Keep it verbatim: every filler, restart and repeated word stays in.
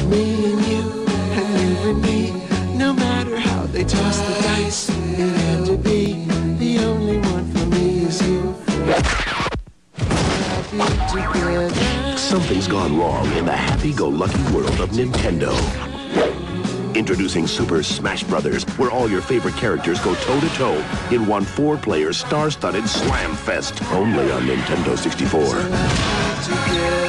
Me and you, and you and me. No matter how they toss the dice, it had to be. The only one for me is you. Happy together. Something's gone wrong in the happy-go-lucky world of Nintendo. Introducing Super Smash Brothers, where all your favorite characters go toe-to-toe in one four-player star-studded slam fest, only on Nintendo sixty-four. So happy together.